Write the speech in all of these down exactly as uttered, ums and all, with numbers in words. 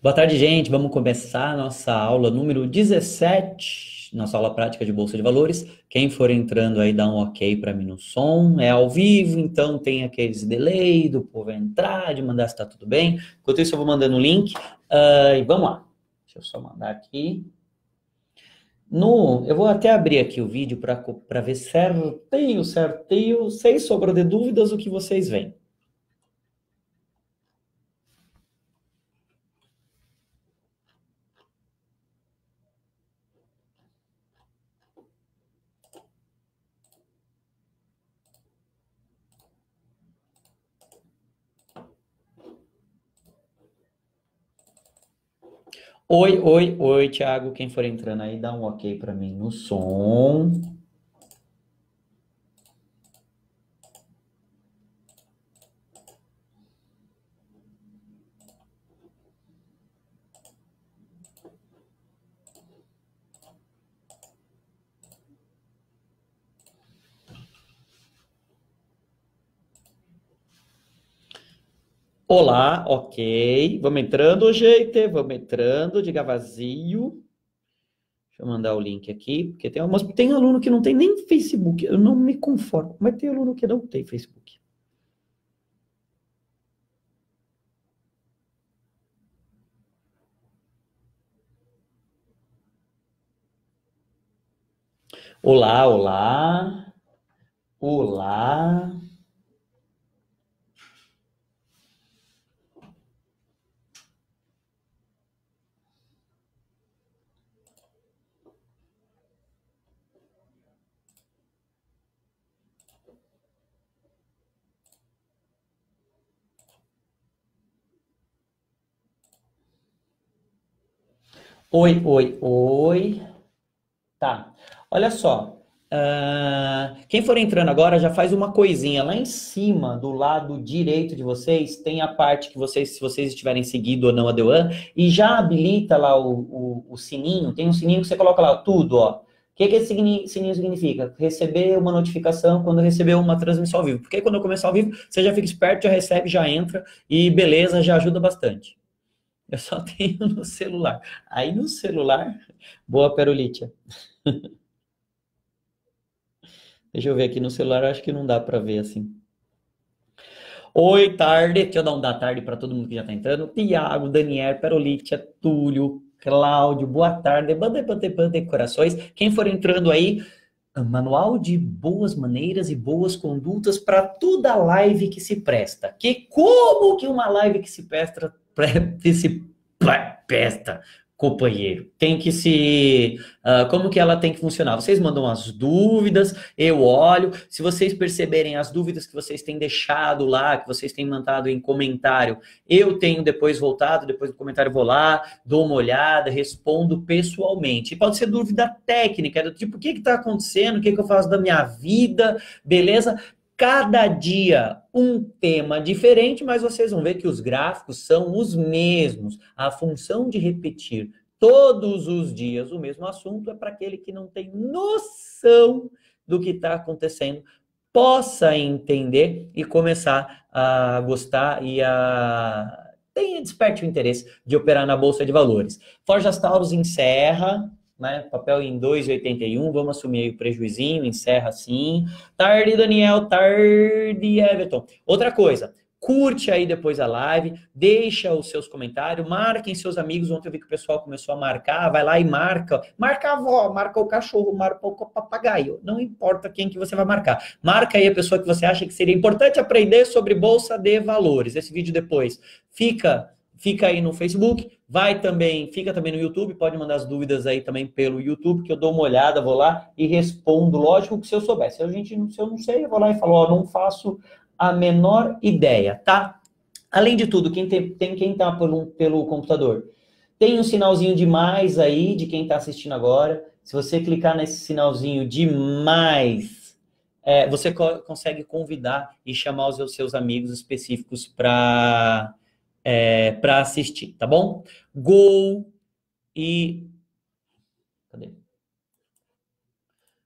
Boa tarde, gente. Vamos começar a nossa aula número dezessete, nossa aula prática de Bolsa de Valores. Quem for entrando aí, dá um ok para mim no som. É ao vivo, então tem aqueles delay do povo entrar, de mandar se tá tudo bem. Enquanto isso, eu vou mandando o link. Ah, e vamos lá. Deixa eu só mandar aqui. No, eu vou até abrir aqui o vídeo para ver certinho, certinho, sem sombra de dúvidas, o que vocês veem. Oi, oi, oi, Thiago. Quem for entrando aí, dá um ok para mim no som. Olá, ok. Vamos entrando, gente. Vamos entrando, diga vazio. Deixa eu mandar o link aqui, porque tem, umas, tem aluno que não tem nem Facebook. Eu não me conformo, mas tem aluno que não tem Facebook. Olá, olá. Olá. Oi, oi, oi. Tá. Olha só. Ah, quem for entrando agora já faz uma coisinha. Lá em cima, do lado direito de vocês, tem a parte que vocês, se vocês estiverem seguindo ou não a Deuan, e já habilita lá o, o, o sininho. Tem um sininho que você coloca lá, tudo, ó. O que, que esse sininho sininho significa? Receber uma notificação quando receber uma transmissão ao vivo. Porque quando eu começar ao vivo, você já fica esperto, já recebe, já entra, e beleza, já ajuda bastante. Eu só tenho no celular. Aí no celular, boa Perolítia. Deixa eu ver aqui no celular, acho que não dá para ver assim. Oi, tarde. Deixa eu dar um da tarde para todo mundo que já está entrando. Tiago, Daniel, Perolícia, Túlio, Cláudio, boa tarde. Bande, bande, bande, corações. Quem for entrando aí, manual de boas maneiras e boas condutas para toda live que se presta. Que como que uma live que se presta, que se presta, companheiro, tem que se, uh, como que ela tem que funcionar? Vocês mandam as dúvidas, eu olho. Se vocês perceberem as dúvidas que vocês têm deixado lá, que vocês têm mandado em comentário, eu tenho depois voltado, depois do comentário vou lá, dou uma olhada, respondo pessoalmente. E pode ser dúvida técnica, do tipo, o que está acontecendo, o que, que eu faço da minha vida, beleza? Cada dia um tema diferente, mas vocês vão ver que os gráficos são os mesmos. A função de repetir todos os dias o mesmo assunto é para aquele que não tem noção do que está acontecendo, possa entender e começar a gostar e a tenha desperte o interesse de operar na Bolsa de Valores. Forjas Taurus encerra, né? Papel em dois e oitenta e um, vamos assumir aí o prejuizinho, encerra assim. Tarde, Daniel, tarde, Everton. Outra coisa, curte aí depois a live, deixa os seus comentários, marquem seus amigos. Ontem eu vi que o pessoal começou a marcar, vai lá e marca. Marca a avó, marca o cachorro, marca o papagaio. Não importa quem que você vai marcar. Marca aí a pessoa que você acha que seria importante aprender sobre Bolsa de Valores. Esse vídeo depois fica... Fica aí no Facebook, vai também, fica também no YouTube, pode mandar as dúvidas aí também pelo YouTube, que eu dou uma olhada, vou lá e respondo, lógico que se eu souber. Se, a gente, se eu não sei, eu vou lá e falo, ó, não faço a menor ideia, tá? Além de tudo, quem tem, tem quem tá pelo, pelo computador, tem um sinalzinho de mais aí, de quem tá assistindo agora. Se você clicar nesse sinalzinho de mais, é, você co consegue convidar e chamar os seus amigos específicos para é, para assistir, tá bom? Gol e... Cadê?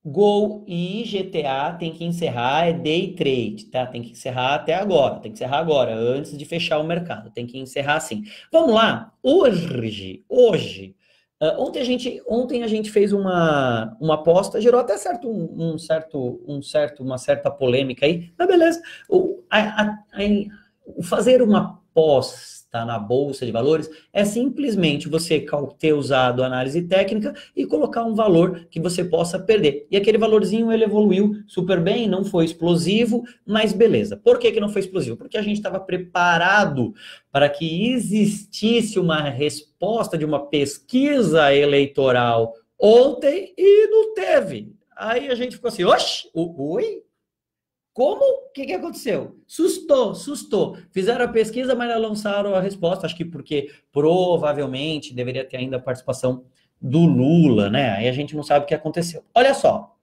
Gol e G T A tem que encerrar, é day trade, tá? Tem que encerrar até agora, tem que encerrar agora, antes de fechar o mercado, tem que encerrar assim. Vamos lá, hoje, hoje, uh, ontem a gente, ontem a gente fez uma, uma aposta, gerou até certo, um, um certo, um certo, uma certa polêmica aí, mas beleza, o, a, a, a, fazer uma aposta na bolsa de valores é simplesmente você ter usado a análise técnica e colocar um valor que você possa perder. E aquele valorzinho ele evoluiu super bem, não foi explosivo, mas beleza. Por que que não foi explosivo? Porque a gente estava preparado para que existisse uma resposta de uma pesquisa eleitoral ontem e não teve. Aí a gente ficou assim, oxe, oi? Como? O que, que aconteceu? Sustou, sustou. Fizeram a pesquisa, mas não lançaram a resposta. Acho que porque provavelmente deveria ter ainda a participação do Lula, né? Aí a gente não sabe o que aconteceu. Olha só.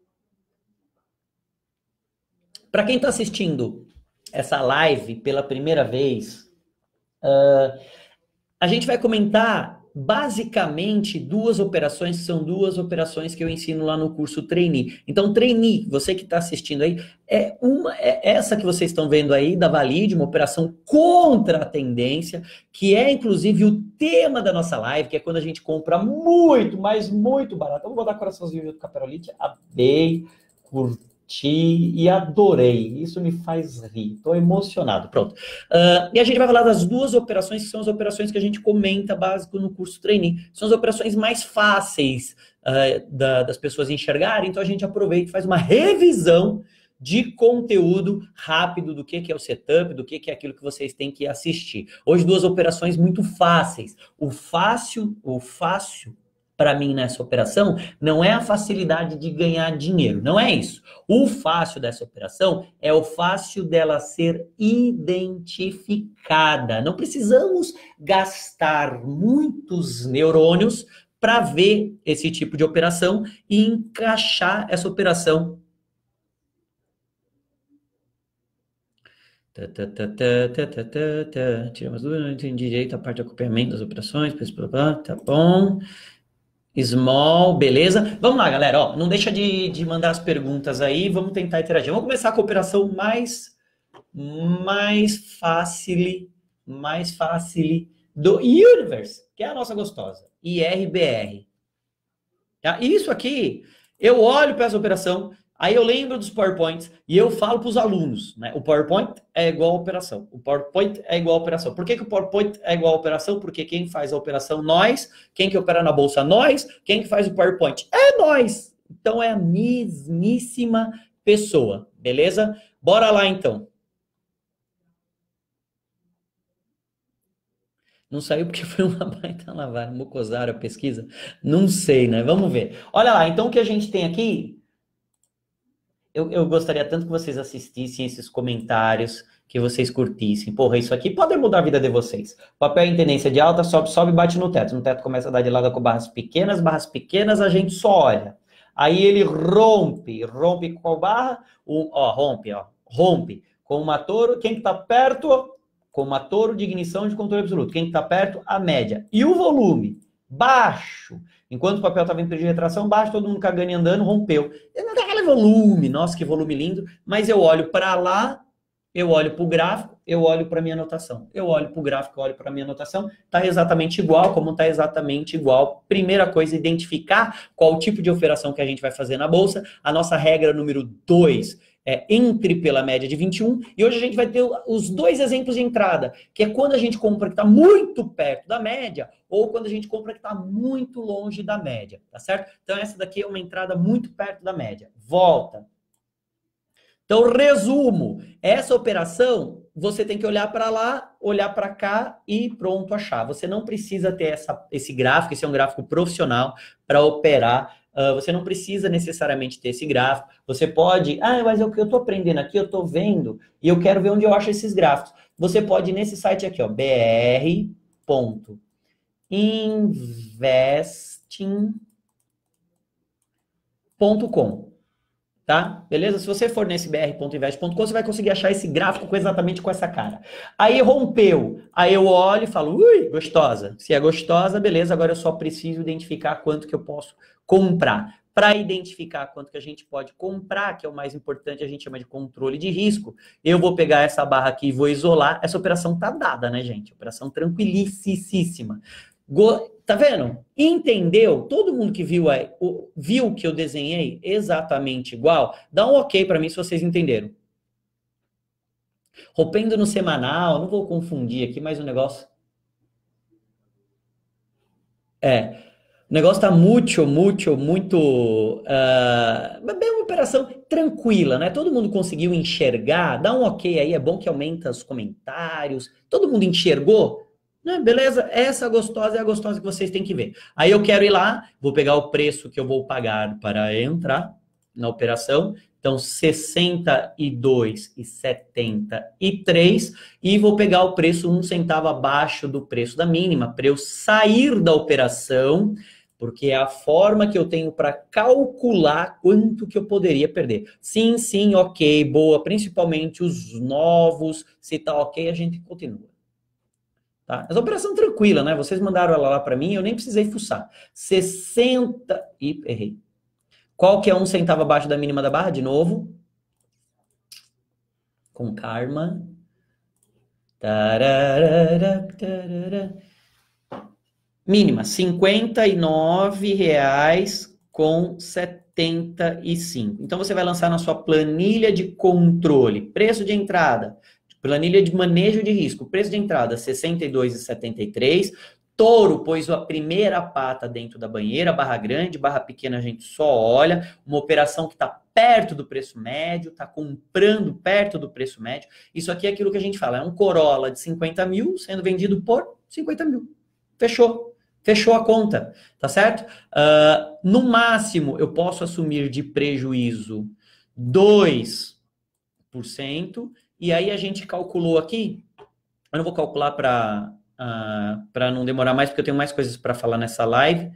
Para quem está assistindo essa live pela primeira vez, uh, a gente vai comentar basicamente duas operações, que são duas operações que eu ensino lá no curso Trainee. Então, Trainee, você que está assistindo aí, é uma é essa que vocês estão vendo aí, da Valide, uma operação contra a tendência, que é inclusive o tema da nossa live, que é quando a gente compra muito, mas muito barato. Vamos botar coraçãozinho junto com a Perolite. Amei, curti e adorei. Isso me faz rir. Estou emocionado. Pronto. Uh, e a gente vai falar das duas operações, que são as operações que a gente comenta básico no curso Trainee. São as operações mais fáceis uh, da, das pessoas enxergarem. Então a gente aproveita e faz uma revisão de conteúdo rápido do que, que é o setup, do que, que é aquilo que vocês têm que assistir. Hoje, duas operações muito fáceis. O fácil, o fácil para mim nessa operação não é a facilidade de ganhar dinheiro, não é isso. O fácil dessa operação é o fácil dela ser identificada. Não precisamos gastar muitos neurônios para ver esse tipo de operação e encaixar essa operação. Tiramos dúvida, não entendi direito a parte de acompanhamento das operações, tá bom. Small, beleza? Vamos lá, galera. Ó, não deixa de, de mandar as perguntas aí. Vamos tentar interagir. Vamos começar com a operação mais, mais fácil, mais fácil do Universe, que é a nossa gostosa. I R B R. Tá? Isso aqui, eu olho para essa operação, aí eu lembro dos PowerPoints e eu falo para os alunos, né? O PowerPoint é igual a operação. O PowerPoint é igual a operação. Por que, que o PowerPoint é igual a operação? Porque quem faz a operação, nós. Quem que opera na bolsa, nós. Quem que faz o PowerPoint? É nós. Então é a mesmíssima pessoa, beleza? Bora lá, então. Não saiu porque foi uma baita lavagem, mucosário, a pesquisa? Não sei, né? Vamos ver. Olha lá, então o que a gente tem aqui... Eu, eu gostaria tanto que vocês assistissem esses comentários, que vocês curtissem. Porra, isso aqui pode mudar a vida de vocês. Papel em tendência de alta, sobe, sobe e bate no teto. No teto começa a dar de lado com barras pequenas, barras pequenas, a gente só olha. Aí ele rompe, rompe com a barra, um, ó, rompe, ó, rompe. Com uma touro, quem que tá perto? Com uma touro de ignição de controle absoluto. Quem que tá perto? A média. E o volume? Baixo. Enquanto o papel estava em período de retração, baixo, todo mundo cagando e andando, rompeu. Não tem aquele volume, nossa, que volume lindo. Mas eu olho para lá, eu olho para o gráfico, eu olho para a minha anotação. Eu olho para o gráfico, eu olho para a minha anotação. Está exatamente igual, como está exatamente igual. Primeira coisa, identificar qual o tipo de operação que a gente vai fazer na bolsa. A nossa regra número dois é entre pela média de vinte e um. E hoje a gente vai ter os dois exemplos de entrada, que é quando a gente compra que está muito perto da média, ou quando a gente compra que está muito longe da média, tá certo? Então essa daqui é uma entrada muito perto da média. Volta. Então, resumo, essa operação, você tem que olhar para lá, olhar para cá e pronto, achar. Você não precisa ter essa, esse gráfico, esse é um gráfico profissional para operar. Uh, você não precisa necessariamente ter esse gráfico. Você pode, ah, mas é o que eu estou aprendendo aqui, eu estou vendo e eu quero ver onde eu acho esses gráficos. Você pode ir nesse site aqui, ó, b r ponto investing ponto com. Tá? Beleza? Se você for nesse b r ponto invest ponto com, você vai conseguir achar esse gráfico com exatamente com essa cara. Aí rompeu. Aí eu olho e falo, ui, gostosa. Se é gostosa, beleza, agora eu só preciso identificar quanto que eu posso comprar. para identificar quanto que a gente pode comprar, que é o mais importante, a gente chama de controle de risco. Eu vou pegar essa barra aqui e vou isolar. Essa operação tá dada, né, gente? Operação tranquilicíssima. Tá vendo? Entendeu? Todo mundo que viu aí, viu que eu desenhei exatamente igual? Dá um ok para mim se vocês entenderam. Rompendo no semanal, não vou confundir aqui, mas o negócio... É, o negócio tá muito, muito, muito... Uh, é uma operação tranquila, né? Todo mundo conseguiu enxergar? Dá um ok aí, é bom que aumenta os comentários. Todo mundo enxergou? Né? Beleza? Essa gostosa é a gostosa que vocês têm que ver. Aí eu quero ir lá, vou pegar o preço que eu vou pagar para entrar na operação. Então, sessenta e dois e setenta e três, e vou pegar o preço um centavo abaixo do preço da mínima, para eu sair da operação, porque é a forma que eu tenho para calcular quanto que eu poderia perder. Sim, sim, ok, boa, principalmente os novos, se tá ok, a gente continua. Tá? Essa operação tranquila, né? Vocês mandaram ela lá para mim, eu nem precisei fuçar. sessenta e... errei. Qual que é um centavo abaixo da mínima da barra? De novo. Com karma. Tararara, tarara. Mínima, cinquenta e nove reais com setenta e cinco. Então, você vai lançar na sua planilha de controle, preço de entrada, planilha de manejo de risco, preço de entrada, sessenta e dois reais e setenta e três centavos. Touro pôs a primeira pata dentro da banheira, barra grande, barra pequena a gente só olha, uma operação que está perto do preço médio, está comprando perto do preço médio. Isso aqui é aquilo que a gente fala, é um Corolla de cinquenta mil sendo vendido por cinquenta mil. Fechou. Fechou a conta, tá certo? Uh, no máximo, eu posso assumir de prejuízo dois por cento, e aí a gente calculou aqui, eu não vou calcular para... Uh, para não demorar mais, porque eu tenho mais coisas para falar nessa live.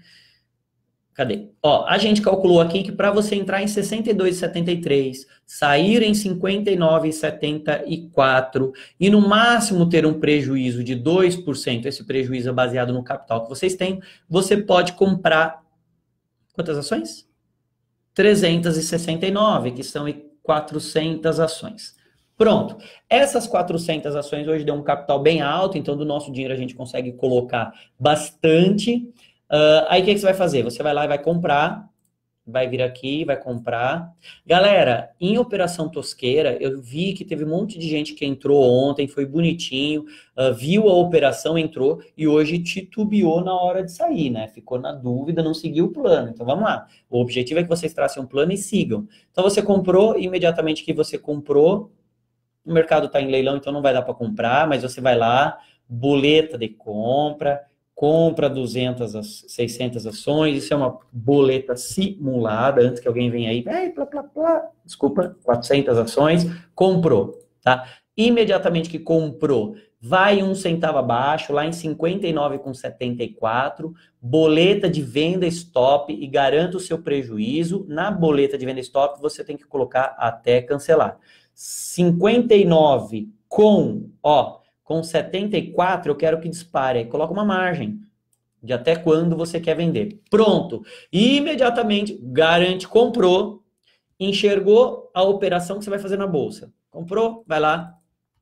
Cadê? Ó, a gente calculou aqui que para você entrar em sessenta e dois reais e setenta e três, sair em cinquenta e nove reais e setenta e quatro e no máximo ter um prejuízo de dois por cento, esse prejuízo é baseado no capital que vocês têm, você pode comprar quantas ações? trezentas e sessenta e nove, que são quatrocentas ações. Pronto, essas quatrocentas ações hoje dão um capital bem alto, então do nosso dinheiro a gente consegue colocar bastante. Uh, aí o que, que você vai fazer? Você vai lá e vai comprar, vai vir aqui, vai comprar. Galera, em operação tosqueira, eu vi que teve um monte de gente que entrou ontem, foi bonitinho, uh, viu a operação, entrou e hoje titubeou na hora de sair, né? Ficou na dúvida, não seguiu o plano. Então vamos lá, o objetivo é que vocês tracem um plano e sigam. Então você comprou, imediatamente que você comprou, o mercado está em leilão, então não vai dar para comprar, mas você vai lá, boleta de compra, compra duzentas, seiscentas ações, isso é uma boleta simulada, antes que alguém venha aí, ei, plá, plá, plá, desculpa, quatrocentas ações, comprou, tá? Imediatamente que comprou, vai um centavo abaixo, lá em cinquenta e nove reais e setenta e quatro, boleta de venda stop e garanta o seu prejuízo. Na boleta de venda stop, você tem que colocar até cancelar. cinquenta e nove com, ó, com setenta e quatro, eu quero que dispare. Aí coloca uma margem de até quando você quer vender. Pronto. E imediatamente, garante, comprou, enxergou a operação que você vai fazer na bolsa. Comprou, vai lá.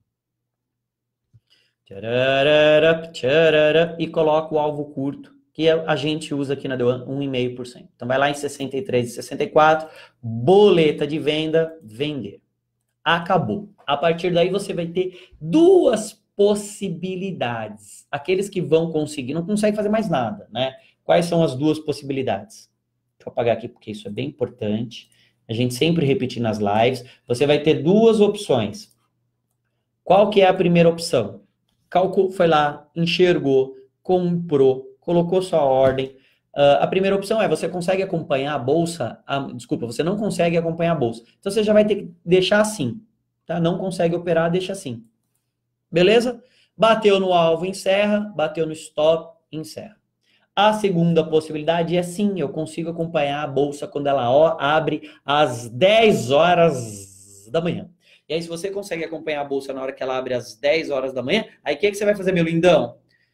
Tcharara, tcharara, e coloca o alvo curto, que a gente usa aqui na D um, um vírgula cinco por cento. Então vai lá em sessenta e três e sessenta e quatro, boleta de venda, vender. Acabou. A partir daí você vai ter duas possibilidades. Aqueles que vão conseguir, não conseguem fazer mais nada, né? Quais são as duas possibilidades? Deixa eu apagar aqui porque isso é bem importante. A gente sempre repete nas lives. Você vai ter duas opções. Qual que é a primeira opção? Calcul... Foi lá, enxergou, comprou, colocou sua ordem. Uh, a primeira opção é, você consegue acompanhar a bolsa, a, desculpa, você não consegue acompanhar a bolsa. Então, você já vai ter que deixar assim, tá? Não consegue operar, deixa assim. Beleza? Bateu no alvo, encerra. Bateu no stop, encerra. A segunda possibilidade é sim, eu consigo acompanhar a bolsa quando ela ó, abre às dez horas da manhã. E aí, se você consegue acompanhar a bolsa na hora que ela abre às dez horas da manhã, aí o que, que você vai fazer, meu lindão?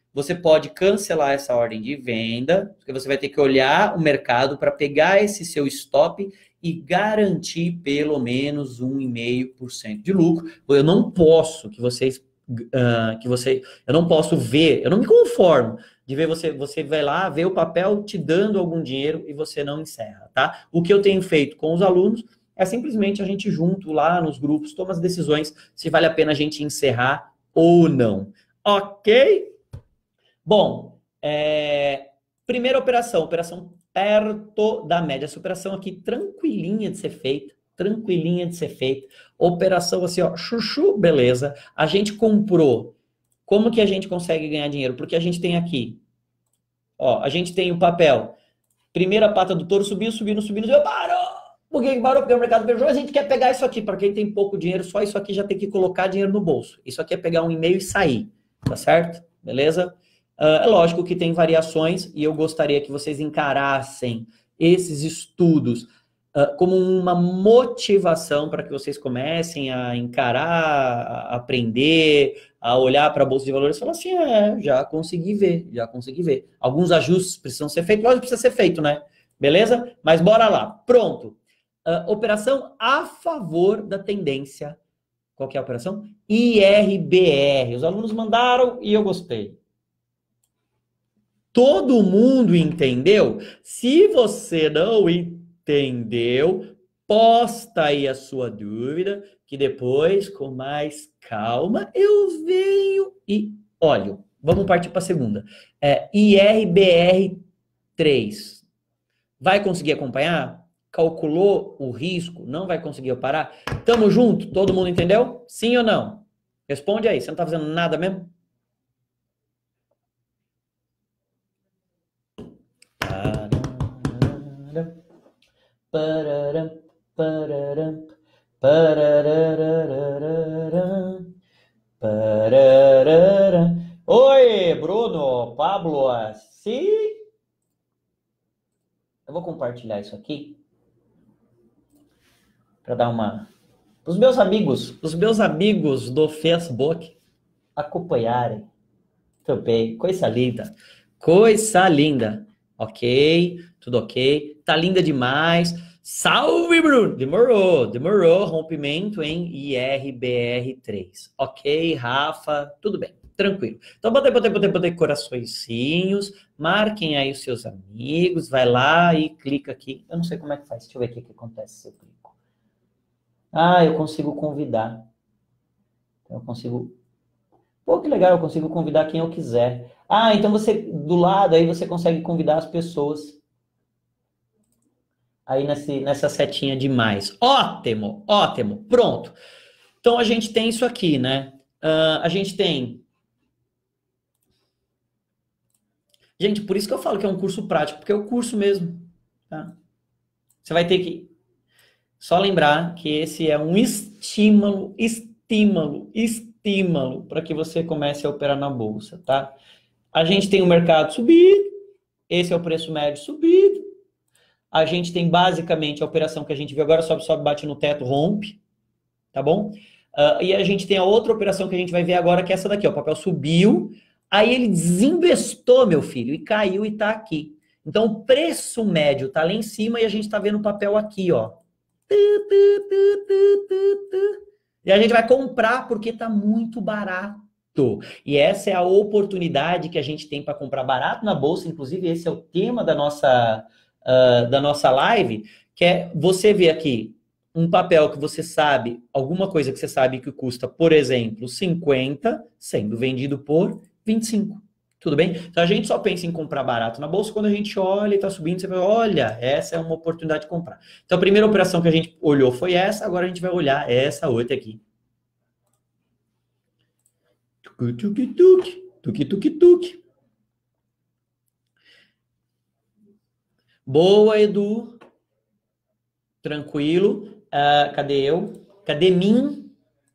você pode cancelar essa ordem de venda, porque você vai ter que olhar o mercado para pegar esse seu stop e garantir pelo menos um vírgula cinco por cento de lucro. Eu não posso que vocês, uh, que você, eu não posso ver, eu não me conformo de ver você, você vai lá, ver o papel te dando algum dinheiro e você não encerra, tá? O que eu tenho feito com os alunos é simplesmente a gente junto lá nos grupos, toma as decisões se vale a pena a gente encerrar ou não. Ok? Bom, é, primeira operação, operação perto da média. Essa operação aqui, tranquilinha de ser feita, tranquilinha de ser feita. Operação assim, ó, chuchu, beleza. A gente comprou. Como que a gente consegue ganhar dinheiro? Porque a gente tem aqui, ó, a gente tem o papel. Primeira pata do touro subiu, subindo, subindo, subiu, parou! Por que parou? Porque o mercado fechou. A gente quer pegar isso aqui. Para quem tem pouco dinheiro, só isso aqui já tem que colocar dinheiro no bolso. Isso aqui é pegar um e-mail e sair, tá certo? Beleza? Uh, é lógico que tem variações e eu gostaria que vocês encarassem esses estudos uh, como uma motivação para que vocês comecem a encarar, a aprender, a olhar para a Bolsa de Valores e falar assim, é, já consegui ver, já consegui ver. Alguns ajustes precisam ser feitos, lógico que precisa ser feito, né? Beleza? Mas bora lá. Pronto. Uh, operação a favor da tendência. Qual que é a operação? I R B R. Os alunos mandaram e eu gostei. Todo mundo entendeu? Se você não entendeu, posta aí a sua dúvida, que depois, com mais calma, eu venho e olho. Vamos partir para a segunda. É, I R B R três. Vai conseguir acompanhar? Calculou o risco? Não vai conseguir parar? Tamo junto? Todo mundo entendeu? Sim ou não? Responde aí. Você não tá fazendo nada mesmo? Pararam, pararam, pararam, pararam. Oi, Bruno, Pablo, sim. Eu vou compartilhar isso aqui para dar uma os meus amigos, os meus amigos do Facebook acompanharem. Tudo bem, coisa linda, coisa linda. Ok, tudo ok. Tá linda demais. Salve, Bruno! Demorou, demorou. Rompimento em I R B R três. Ok, Rafa, tudo bem, tranquilo. Então, botei, botei, botei, botei coraçõezinhos. Marquem aí os seus amigos. Vai lá e clica aqui. Eu não sei como é que faz. Deixa eu ver o que, que acontece se eu clico. Ah, eu consigo convidar. Então, eu consigo... Pô, que legal, eu consigo convidar quem eu quiser. Ah, então você, do lado, aí você consegue convidar as pessoas. Aí nesse, nessa setinha de mais. Ótimo, ótimo, pronto. Então a gente tem isso aqui, né? Uh, a gente tem... Gente, por isso que eu falo que é um curso prático, porque é o curso mesmo, tá? Você vai ter que... Só lembrar que esse é um estímulo, estímulo, estímulo para que você comece a operar na bolsa, tá? A gente tem o mercado subido, esse é o preço médio subido. A gente tem basicamente a operação que a gente viu agora, sobe, sobe, bate no teto, rompe, tá bom? Uh, e a gente tem a outra operação que a gente vai ver agora, que é essa daqui, ó, o papel subiu, aí ele desinvestou, meu filho, e caiu e tá aqui. Então o preço médio tá lá em cima e a gente tá vendo o papel aqui, ó. E a gente vai comprar porque tá muito barato. E essa é a oportunidade que a gente tem para comprar barato na bolsa, inclusive esse é o tema da nossa, uh, da nossa live, que é você ver aqui um papel que você sabe, alguma coisa que você sabe que custa, por exemplo, cinquenta, sendo vendido por vinte e cinco. Tudo bem? Então a gente só pensa em comprar barato na bolsa quando a gente olha e está subindo, você vai, olha, essa é uma oportunidade de comprar. Então a primeira operação que a gente olhou foi essa, agora a gente vai olhar essa outra aqui. Tuki-tuki-tuki, tuki-tuki-tuki. Boa, Edu. Tranquilo. Uh, cadê eu? Cadê mim?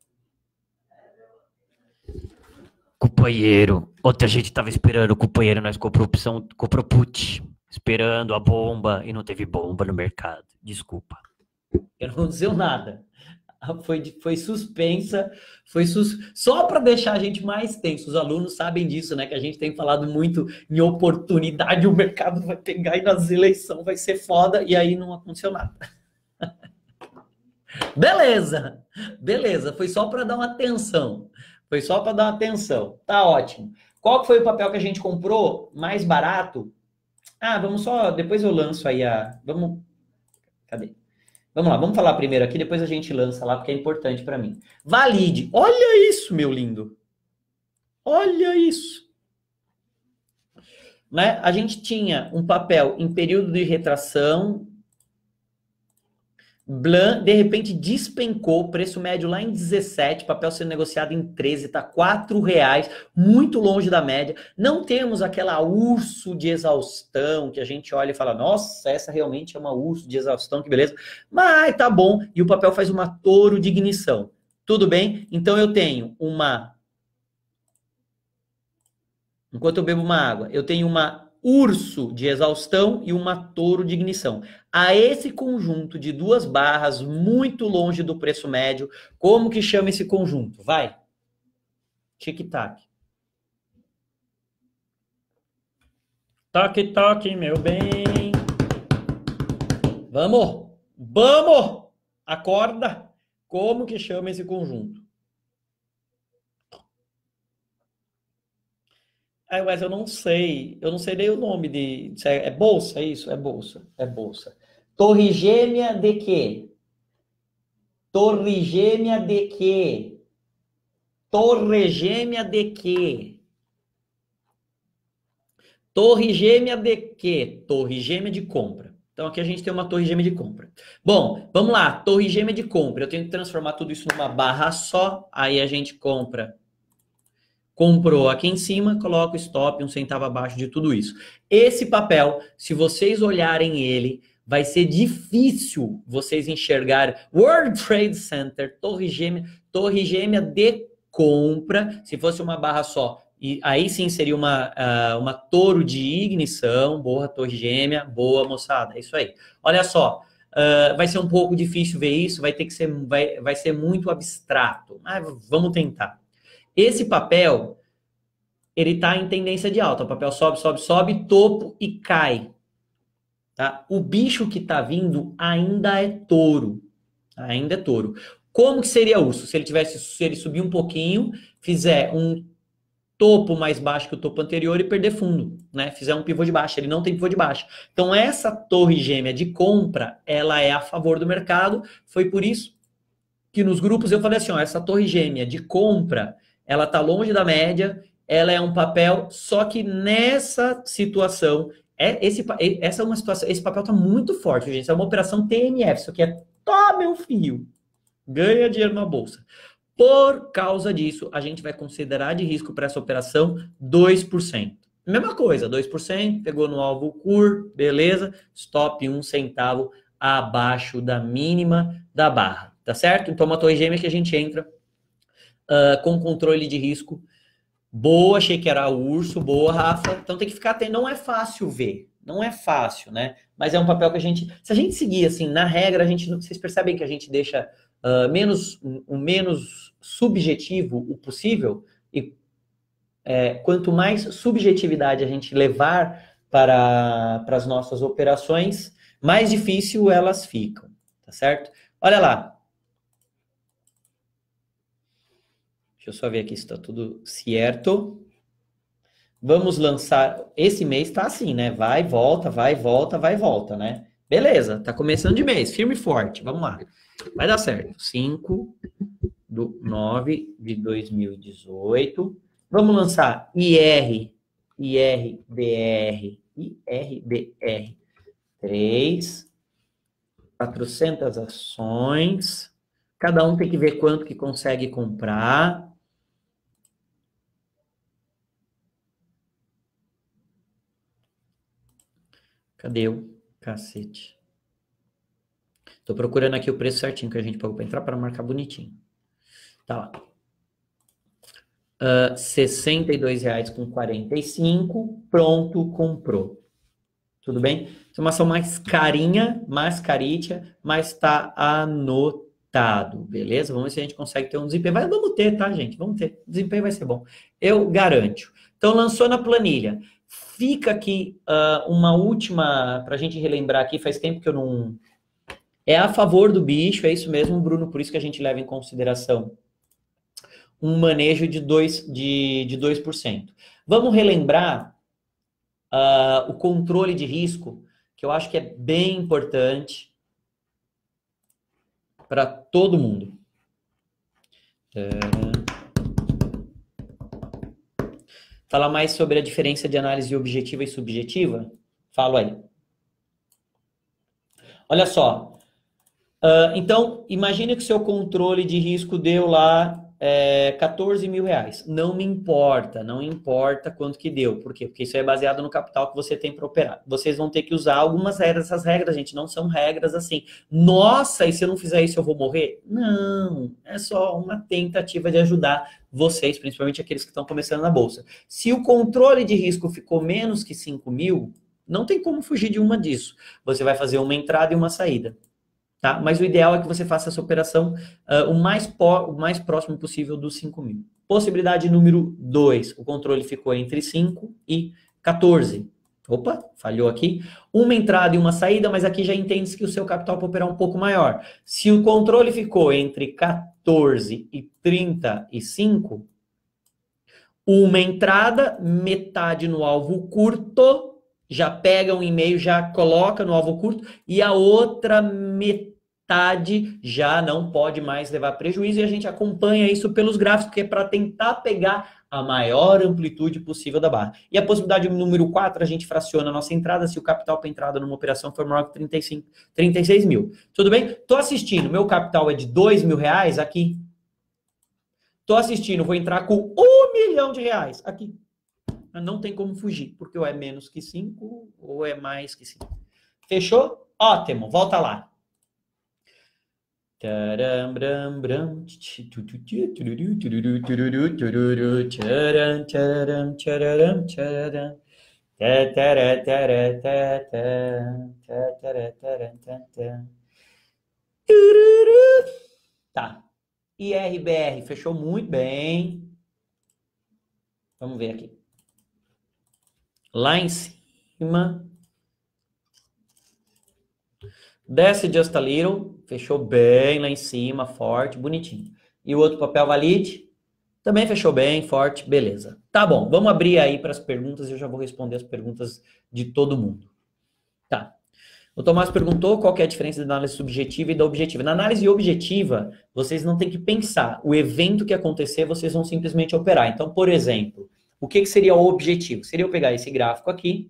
Companheiro. Outra gente tava esperando o companheiro, nós comprou opção, comprou put, esperando a bomba e não teve bomba no mercado. Desculpa. Eu não aconteceu nada. foi, foi suspensa, foi sus... só para deixar a gente mais tenso. Os alunos sabem disso, né? Que a gente tem falado muito em oportunidade, o mercado vai pegar e nas eleições vai ser foda, e aí não aconteceu nada. Beleza, beleza, foi só para dar uma atenção. Foi só para dar uma atenção. Tá ótimo. Qual foi o papel que a gente comprou mais barato? Ah, vamos só, depois eu lanço aí a, vamos, cadê? Vamos lá, vamos falar primeiro aqui, depois a gente lança lá, porque é importante para mim. Valide. Olha isso, meu lindo. Olha isso. Né? A gente tinha um papel em período de retração, Blan, de repente despencou, preço médio lá em dezessete, papel sendo negociado em treze, tá quatro reais, muito longe da média. Não temos aquela urso de exaustão que a gente olha e fala, nossa, essa realmente é uma urso de exaustão, que beleza. Mas tá bom, e o papel faz uma touro de ignição. Tudo bem? Então eu tenho uma... Enquanto eu bebo uma água, eu tenho uma urso de exaustão e uma touro de ignição. A esse conjunto de duas barras muito longe do preço médio, como que chama esse conjunto? Vai. Tic-tac. Toque-toque, meu bem. Vamos. Vamos. Acorda. Como que chama esse conjunto? Ah, mas eu não sei, eu não sei nem o nome de... É bolsa, é isso? É bolsa, é bolsa. Torre gêmea de quê? Torre gêmea de quê? Torre gêmea de quê? Torre gêmea de quê? Torre gêmea de compra. Então aqui a gente tem uma torre gêmea de compra. Bom, vamos lá, torre gêmea de compra. Eu tenho que transformar tudo isso numa barra só, aí a gente compra... Comprou aqui em cima, coloca o stop, um centavo abaixo de tudo isso. Esse papel, se vocês olharem ele, vai ser difícil vocês enxergarem World Trade Center, torre gêmea, torre gêmea de compra, se fosse uma barra só. E aí sim seria uma, uh, uma touro de ignição, boa torre gêmea, boa moçada, é isso aí. Olha só, uh, vai ser um pouco difícil ver isso, vai ter que ser, vai, vai ser muito abstrato, mas vamos tentar. Esse papel, ele está em tendência de alta. O papel sobe, sobe, sobe, topo e cai. Tá? O bicho que está vindo ainda é touro. Ainda é touro. Como que seria urso? Se ele tivesse, se ele subir um pouquinho, fizer um topo mais baixo que o topo anterior e perder fundo, né? Fizer um pivô de baixa. Ele não tem pivô de baixa. Então, essa torre gêmea de compra, ela é a favor do mercado. Foi por isso que nos grupos eu falei assim, ó, essa torre gêmea de compra... Ela está longe da média, ela é um papel, só que nessa situação, é esse, essa é uma situação, esse papel está muito forte, gente. Isso é uma operação T M F, isso aqui é toma o fio, ganha dinheiro na bolsa. Por causa disso, a gente vai considerar de risco para essa operação dois por cento. Mesma coisa, dois por cento, pegou no alvo C U R, beleza, stop um centavo abaixo da mínima da barra, tá certo? Então, uma torre gêmea que a gente entra Uh, com controle de risco. Boa, achei que era urso, boa, Rafa. Então tem que ficar atento. Não é fácil ver, não é fácil, né? Mas é um papel que a gente, se a gente seguir assim, na regra, a gente, vocês percebem que a gente deixa uh, menos, o menos subjetivo o possível, e é, quanto mais subjetividade a gente levar para, para as nossas operações, mais difícil elas ficam, tá certo? Olha lá. Deixa eu só ver aqui se está tudo certo. Vamos lançar... Esse mês está assim, né? Vai, volta, vai, volta, vai, volta, né? Beleza, tá começando de mês, firme e forte. Vamos lá. Vai dar certo. cinco do nove de dois mil e dezoito. Vamos lançar I R, I R B R, I R B R três. quatrocentas ações. Cada um tem que ver quanto que consegue comprar. Cadê o cacete? Tô procurando aqui o preço certinho que a gente pagou para entrar para marcar bonitinho. Tá lá. Uh, sessenta e dois reais com quarenta e cinco. Pronto, comprou. Tudo bem? Essa é uma ação mais carinha, mais carícia, mas tá anotado. limitado, beleza? Vamos ver se a gente consegue ter um desempenho. Mas vamos ter, tá, gente? Vamos ter. O desempenho vai ser bom. Eu garanto. Então, lançou na planilha. Fica aqui uh, uma última, para a gente relembrar aqui, faz tempo que eu não... É a favor do bicho, é isso mesmo, Bruno, por isso que a gente leva em consideração um manejo de dois por cento. De, de dois por cento. Vamos relembrar uh, o controle de risco, que eu acho que é bem importante para todo mundo. Fala mais sobre a diferença de análise objetiva e subjetiva? Falo aí. Olha só. Uh, então, imagine que o seu controle de risco deu lá é, quatorze mil reais. Não me importa, não importa quanto que deu. Por quê? Porque isso é baseado no capital que você tem para operar. Vocês vão ter que usar algumas regras. Essas regras, gente, não são regras assim. Nossa, e se eu não fizer isso eu vou morrer? Não, é só uma tentativa de ajudar vocês, principalmente aqueles que estão começando na bolsa. Se o controle de risco ficou menos que cinco mil, não tem como fugir de uma disso. Você vai fazer uma entrada e uma saída. Tá? Mas o ideal é que você faça essa operação uh, o, mais o mais próximo possível dos cinco mil. Possibilidade número dois. O controle ficou entre cinco e quatorze. Opa, falhou aqui. Uma entrada e uma saída, mas aqui já entende-se que o seu capital para operar é um pouco maior. Se o controle ficou entre quatorze e trinta e cinco, uma entrada, metade no alvo curto, já pega um e-mail, já coloca no alvo curto, e a outra metade já não pode mais levar prejuízo, e a gente acompanha isso pelos gráficos, que é para tentar pegar a maior amplitude possível da barra. E a possibilidade número quatro, a gente fraciona a nossa entrada, se o capital para entrada numa operação for maior que trinta e cinco, trinta e seis mil. Tudo bem? Tô assistindo, meu capital é de dois mil reais, aqui. Tô assistindo, vou entrar com um milhão de reais, aqui. Não tem como fugir, porque ou é menos que cinco ou é mais que cinco. Fechou? Ótimo, volta lá. Tá. I R B R fechou muito bem. Vamos ver aqui. Lá em cima. Desce just a little. Fechou bem lá em cima, forte, bonitinho. E o outro papel valide? Também fechou bem, forte, beleza. Tá bom, vamos abrir aí para as perguntas e eu já vou responder as perguntas de todo mundo. Tá. O Tomás perguntou qual que é a diferença da análise subjetiva e da objetiva. Na análise objetiva, vocês não têm que pensar. O evento que acontecer, vocês vão simplesmente operar. Então, por exemplo, o que, que seria o objetivo? Seria eu pegar esse gráfico aqui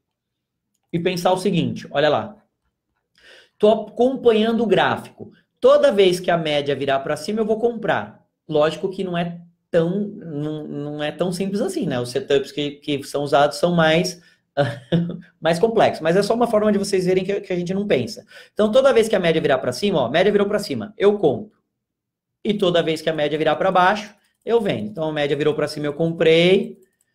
e pensar o seguinte, olha lá. Estou acompanhando o gráfico. Toda vez que a média virar para cima, eu vou comprar. Lógico que não é tão, não, não é tão simples assim, né? Os setups que, que são usados são mais... mais complexo, mas é só uma forma de vocês verem que, que a gente não pensa. Então, toda vez que a média virar para cima, ó, média virou para cima, eu compro. E toda vez que a média virar para baixo, eu vendo. Então, a média virou para cima, eu comprei.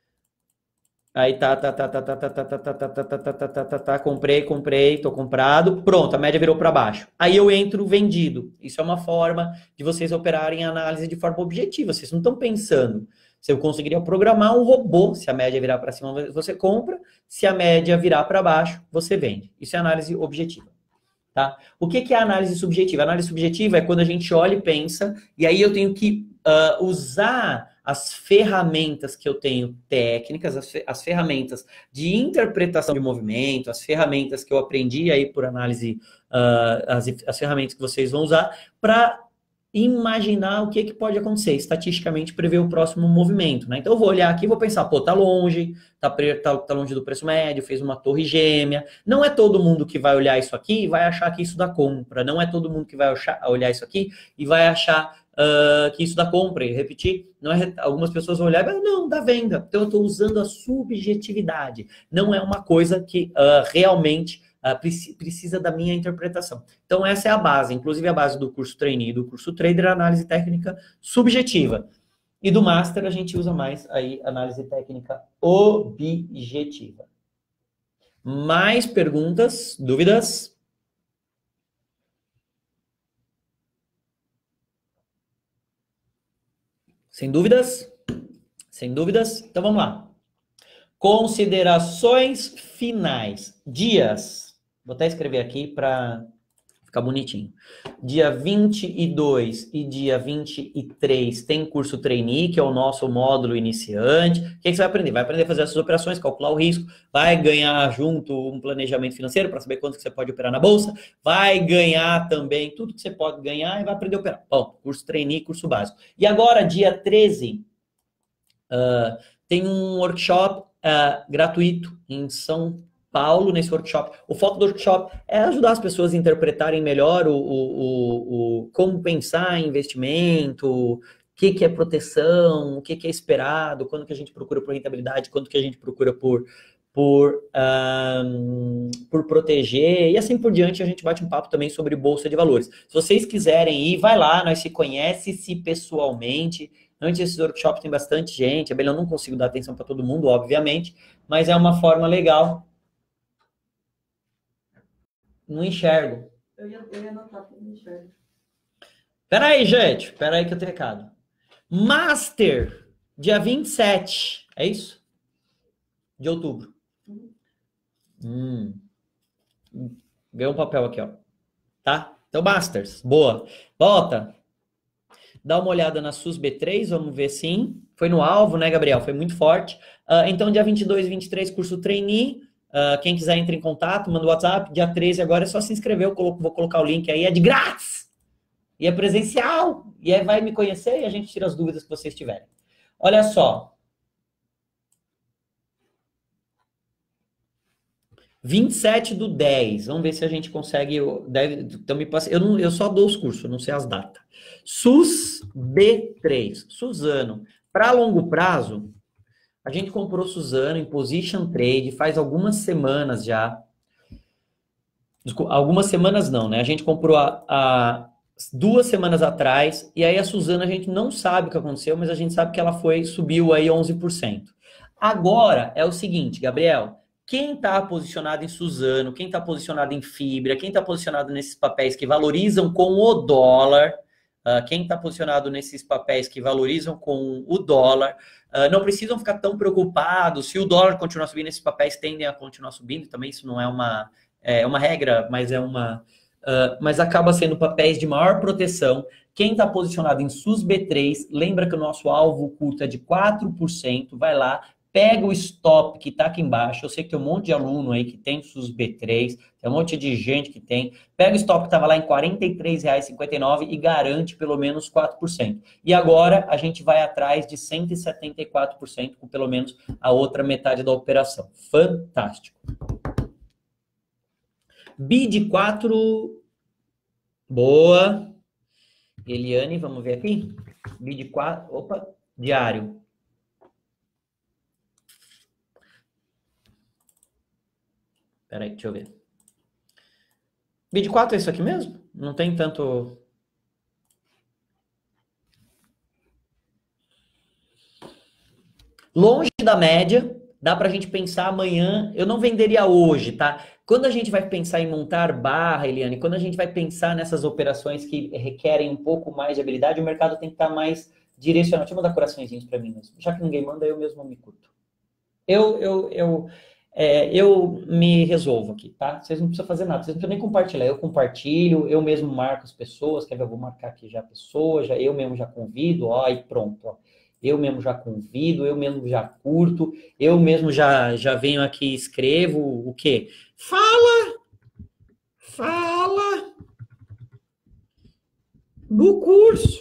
Aí tá, tá, tá, tá, tá, tá, tá, tá, tá, tá, tá, tá, tá, tá, tá, tá, comprei, comprei, tô comprado. Pronto, a média virou para baixo. Aí eu entro vendido. Isso é uma forma de vocês operarem a análise de forma objetiva. Vocês não estão pensando. Se eu conseguiria programar um robô, se a média virar para cima, você compra. Se a média virar para baixo, você vende. Isso é análise objetiva. Tá? O que é a análise subjetiva? A análise subjetiva é quando a gente olha e pensa, e aí eu tenho que uh, usar as ferramentas que eu tenho técnicas, as, as ferramentas de interpretação de movimento, as ferramentas que eu aprendi aí por análise, uh, as, as ferramentas que vocês vão usar para imaginar o que, que pode acontecer, estatisticamente prever o próximo movimento, né? Então eu vou olhar aqui e vou pensar, pô, tá longe, tá, tá, tá longe do preço médio, fez uma torre gêmea. Não é todo mundo que vai olhar isso aqui e vai achar que isso dá compra. Não é todo mundo que vai achar, olhar isso aqui e vai achar uh, que isso dá compra. E repetir, não é, algumas pessoas vão olhar e vai, não, dá venda. Então eu estou usando a subjetividade. Não é uma coisa que uh, realmente Uh, precisa da minha interpretação. Então, essa é a base, inclusive a base do curso trainee, do curso trader, análise técnica subjetiva. E do master, a gente usa mais aí análise técnica objetiva. Mais perguntas, dúvidas? Sem dúvidas? Sem dúvidas? Então vamos lá. Considerações finais. Dias. Vou até escrever aqui para ficar bonitinho. Dia vinte e dois e dia vinte e três tem curso trainee, que é o nosso módulo iniciante. O que você vai aprender? Vai aprender a fazer essas operações, calcular o risco, vai ganhar junto um planejamento financeiro para saber quanto que você pode operar na bolsa, vai ganhar também tudo que você pode ganhar e vai aprender a operar. Bom, curso trainee, curso básico. E agora, dia treze, uh, tem um workshop uh, gratuito em São Paulo, nesse workshop. O foco do workshop é ajudar as pessoas a interpretarem melhor o, o, o, o como pensar em investimento, o que, que é proteção, o que, que é esperado, quando que a gente procura por rentabilidade, quando que a gente procura por, por, um, por proteger, e assim por diante. A gente bate um papo também sobre bolsa de valores. Se vocês quiserem ir, vai lá, nós se conhece-se pessoalmente. Antes desses workshops tem bastante gente, é bem, eu não consigo dar atenção para todo mundo, obviamente, mas é uma forma legal. Não enxergo. Eu ia, eu ia anotar, porque não enxergo. Peraí, gente. Peraí que eu tenho recado. Master, dia vinte e sete. É isso? De outubro. Hum. Ganhei um papel aqui, ó. Tá? Então, Masters. Boa. Volta. Dá uma olhada na S U S B três, vamos ver sim. Foi no alvo, né, Gabriel? Foi muito forte. Uh, então, dia vinte e dois e vinte e três, curso trainee. Uh, quem quiser entra em contato, manda o WhatsApp. Dia treze agora é só se inscrever, eu coloco, vou colocar o link aí, é de grátis! E é presencial! E aí vai me conhecer e a gente tira as dúvidas que vocês tiverem. Olha só. vinte e sete do dez, vamos ver se a gente consegue, deve, também passe, eu, não, eu só dou os cursos, eu não sei as datas. S U S B três, Suzano, para longo prazo, a gente comprou Suzano em Position Trade faz algumas semanas já. Algumas semanas não, né? A gente comprou há, há duas semanas atrás, e aí a Suzano a gente não sabe o que aconteceu, mas a gente sabe que ela foi, subiu aí onze por cento. Agora é o seguinte, Gabriel, quem está posicionado em Suzano, quem está posicionado em Fibra, quem está posicionado nesses papéis que valorizam com o dólar, Uh, quem está posicionado nesses papéis que valorizam com o dólar, uh, não precisam ficar tão preocupados. Se o dólar continuar subindo, esses papéis tendem a continuar subindo. Também isso não é uma, é uma regra, mas é uma... Uh, mas acaba sendo papéis de maior proteção. Quem está posicionado em S U S B três, lembra que o nosso alvo curto é de quatro por cento. Vai lá, pega o stop que está aqui embaixo. Eu sei que tem um monte de aluno aí que tem S U S B três, tem um monte de gente que tem. Pega o stop que estava lá em quarenta e três reais e cinquenta e nove centavos e garante pelo menos quatro por cento. E agora a gente vai atrás de cento e setenta e quatro por cento com pelo menos a outra metade da operação. Fantástico. B I D quatro. Boa. Eliane, vamos ver aqui. B I D quatro. Opa, diário. Peraí, deixa eu ver. B I D quatro é isso aqui mesmo? Não tem tanto... Longe da média, dá pra gente pensar amanhã. Eu não venderia hoje, tá? Quando a gente vai pensar em montar barra, Eliane, quando a gente vai pensar nessas operações que requerem um pouco mais de habilidade, o mercado tem que estar mais direcionado. Deixa eu mandar coraçõezinhos pra mim mesmo. Já que ninguém manda, eu mesmo me curto. Eu, eu, eu... É, eu me resolvo aqui, tá? Vocês não precisam fazer nada, vocês não precisam nem compartilhar. Eu compartilho, eu mesmo marco as pessoas. Quer ver? Eu vou marcar aqui já a pessoa, já, eu mesmo já convido, ó, e pronto, ó. Eu mesmo já convido, eu mesmo já curto, eu mesmo já, já venho aqui e escrevo o quê? Fala! Fala! No curso!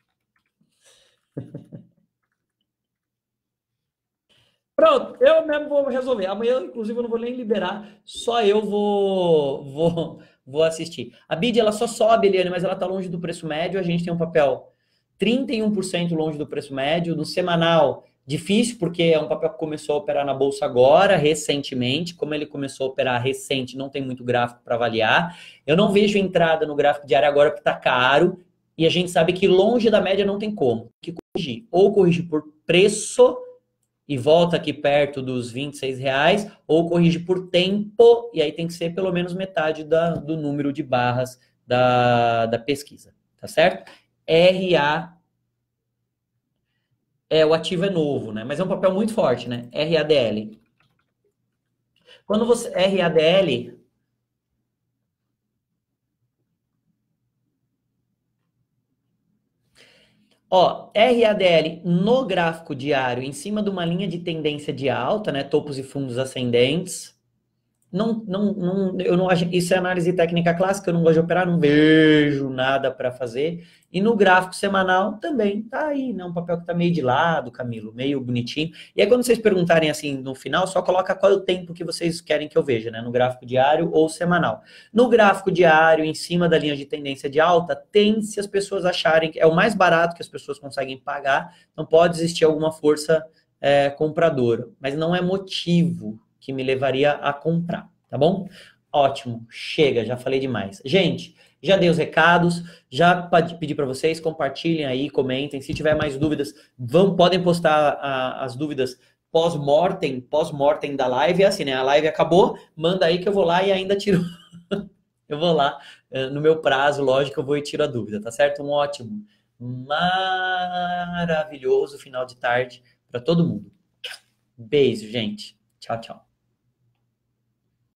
Pronto, eu mesmo vou resolver. Amanhã, inclusive, eu não vou nem liberar, só eu vou, vou, vou assistir. A B I D, ela só sobe, Eliane, mas ela está longe do preço médio. A gente tem um papel trinta e um por cento longe do preço médio. No semanal, difícil, porque é um papel que começou a operar na Bolsa agora, recentemente. Como ele começou a operar recente, não tem muito gráfico para avaliar. Eu não vejo entrada no gráfico diário agora, porque está caro. E a gente sabe que longe da média não tem como. Tem que corrigir. Ou corrigir por preço e volta aqui perto dos vinte e seis reais, ou corrige por tempo, e aí tem que ser pelo menos metade da, do número de barras da, da pesquisa, tá certo? R A É, o ativo é novo, né? Mas é um papel muito forte, né? R A D L. Quando você... R A D L... Ó, R A D L no gráfico diário, em cima de uma linha de tendência de alta, né? Topos e fundos ascendentes. Não, não, não, eu não acho, isso é análise técnica clássica, eu não gosto de operar, não vejo nada para fazer. E no gráfico semanal também tá aí, né? Um papel que tá meio de lado, Camilo, meio bonitinho. E aí quando vocês perguntarem assim no final, só coloca qual é o tempo que vocês querem que eu veja, né? No gráfico diário ou semanal. No gráfico diário, em cima da linha de tendência de alta, tem se as pessoas acharem que é o mais barato que as pessoas conseguem pagar, então pode existir alguma força é, compradora, mas não é motivo que me levaria a comprar, tá bom? Ótimo, chega, já falei demais. Gente, já dei os recados, já pedi para vocês, compartilhem aí, comentem. Se tiver mais dúvidas, vão, podem postar a, as dúvidas pós-mortem, pós-mortem da live. É assim, né? A live acabou, manda aí que eu vou lá e ainda tiro. Eu vou lá, no meu prazo, lógico, eu vou e tiro a dúvida, tá certo? Um ótimo, maravilhoso final de tarde para todo mundo. Beijo, gente. Tchau, tchau.